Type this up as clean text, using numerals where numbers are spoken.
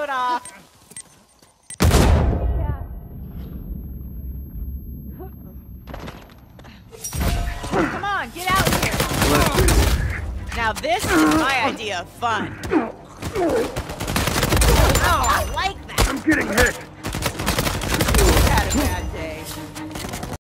it off. Come on, get out here. Now this is my idea of fun. Oh, I like that. I'm getting hit. You had a bad day.